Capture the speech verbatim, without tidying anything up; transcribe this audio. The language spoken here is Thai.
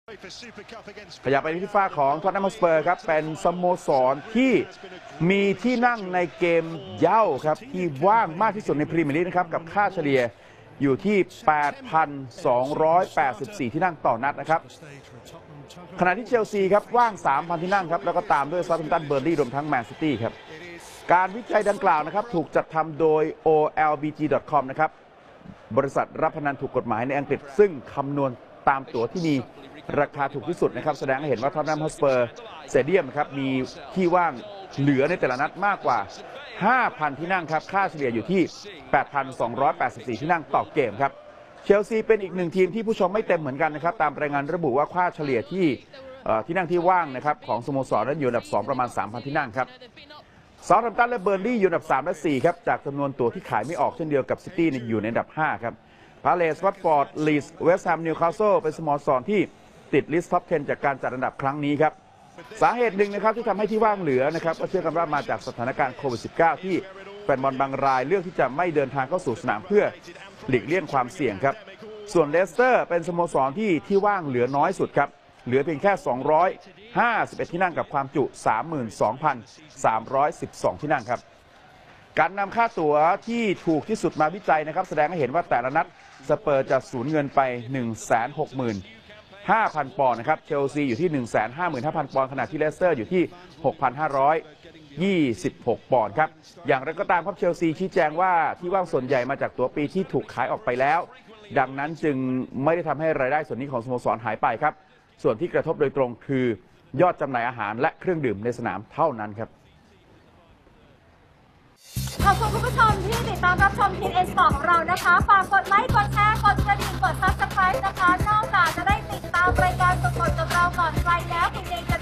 ขยับไปที่ฝ้าของท็อตแนม ฮอตสเปอร์ครับเป็นสโมสรที่มีที่นั่งในเกมเย้าครับที่ว่างมากที่สุดในพรีเมียร์ลีกนะครับกับค่าเฉลี่ยอยู่ที่ แปดพันสองร้อยแปดสิบสี่ ที่นั่งต่อนัดนะครับขณะที่เชลซีครับว่าง สามพัน ที่นั่งครับแล้วก็ตามด้วยซาอุทัมป์ตัน เบอร์นลีย์รวมทั้งแมนซิตี้ครับการวิจัยดังกล่าวนะครับถูกจัดทำโดย โอ แอล บี จี ดอท คอม นะครับบริษัทรับพนันถูกกฎหมายในอังกฤษซึ่งคำนวณตามตั๋วที่มีราคาถูกที่สุดนะครับแสดงให้เห็นว่าท็อตแนม ฮอตสเปอร์สเตเดียมครับมีที่ว่างเหลือในแต่ละนัดมากกว่า ห้าพัน ที่นั่งครับค่าเฉลี่ยอยู่ที่ แปดพันสองร้อยแปดสิบสี่ ที่นั่งต่อเกมครับเชลซีเป็นอีกหนึ่งทีมที่ผู้ชมไม่เต็มเหมือนกันนะครับตามรายงานระบุว่าค่าเฉลี่ยที่ที่นั่งที่ว่างนะครับของสโมสรนั้นอยู่อันดับสองประมาณ สามพัน ที่นั่งครับเซาท์แฮมป์ตันและเบอร์นลีย์อยู่อันดับสามและสี่ครับจากจำนวนตั๋วที่ขายไม่ออกเช่นเดียวกับซิตี้อยู่ในอันดับห้าครับพาเลส วัตฟอร์ด ลีดส์ เวสต์แฮม นิวคาสเซิลเป็นสโมสรที่ติดลิสต์ท็อปสิบจากการจัดอันดับครั้งนี้ครับสาเหตุหนึ่งนะครับที่ทำให้ที่ว่างเหลือนะครับก็เชื่อกันว่ามาจากสถานการณ์โควิด สิบเก้า ที่แฟนบอลบางรายเลือกที่จะไม่เดินทางเข้าสู่สนามเพื่อหลีกเลี่ยงความเสี่ยงครับส่วนเลสเตอร์เป็นสโมสรที่ที่ว่างเหลือน้อยสุดครับเหลือเพียงแค่สองร้อยห้าสิบเอ็ดที่นั่งกับความจุ สามหมื่นสองพันสามร้อยสิบสอง ที่นั่งครับการนำค่าตั๋วที่ถูกที่สุดมาวิจัยนะครับแสดงให้เห็นว่าแต่ละนัดสเปอร์จะสูญเงินไป หนึ่งแสนหกหมื่นห้าพัน ปอนด์นะครับเชลซีอยู่ที่ หนึ่งแสนห้าหมื่นห้าพัน ปอนด์ขณะที่เลสเตอร์อยู่ที่ หกพันห้าร้อยยี่สิบหก ปอนด์ครับอย่างไรก็ตามครับเชลซีชี้แจงว่าที่ว่างส่วนใหญ่มาจากตั๋วปีที่ถูกขายออกไปแล้วดังนั้นจึงไม่ได้ทำให้รายได้ส่วนนี้ของสโมสรหายไปครับส่วนที่กระทบโดยตรงคือยอดจำหน่ายอาหารและเครื่องดื่มในสนามเท่านั้นครับขอบคุณคุณผู้ชมที่ติดตามรับชมทีนเอสปอร์ตของเรานะคะฝากกดไลค์กดแชร์กดกระดิ่งกดซับสไครต์นะคะนอกจากจะได้ติดตามรายการสดๆกับเราก่อนใครแล้วคุณยังจะ